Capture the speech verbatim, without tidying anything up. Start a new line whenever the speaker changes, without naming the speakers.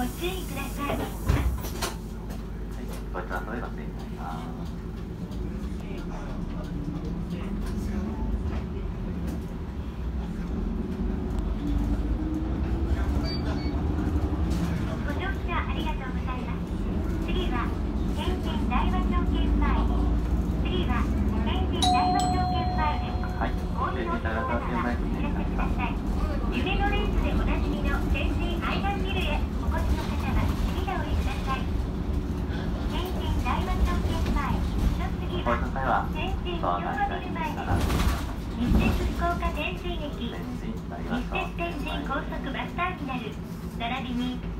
ご注意ください。はい、
ごちそうさまでございました。
夢のレースでおなじみの天神アイランビルへお越しの方は次がおりください。天神大和町線前の次は天神昭和ビル前です。日鉄福岡天神駅、日鉄天神高速バスターミナル、並びに